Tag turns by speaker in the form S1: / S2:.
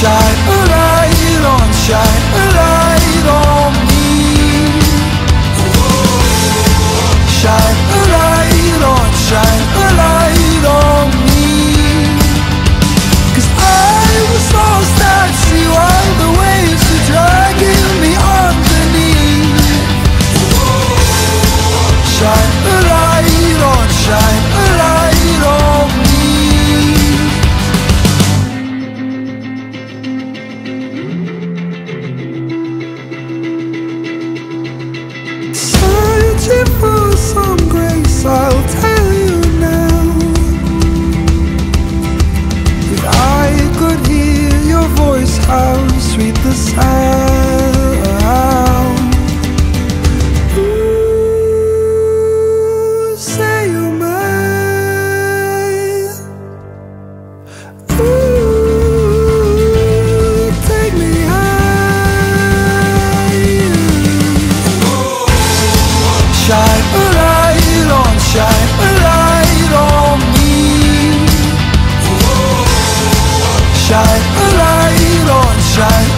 S1: Shine a light on, shine a light on me. Shine a light on, shine a light on me. 'Cause I was lost at sea while the waves were dragging me underneath. Shine a light on, shine a light on me. Searching for some grace, I'll tell you now. If I could hear your voice, how sweet the sound. Ooh, say you're mine. Ooh, take me higher. Shine a light on, shine a light on me. Shine a light on, shine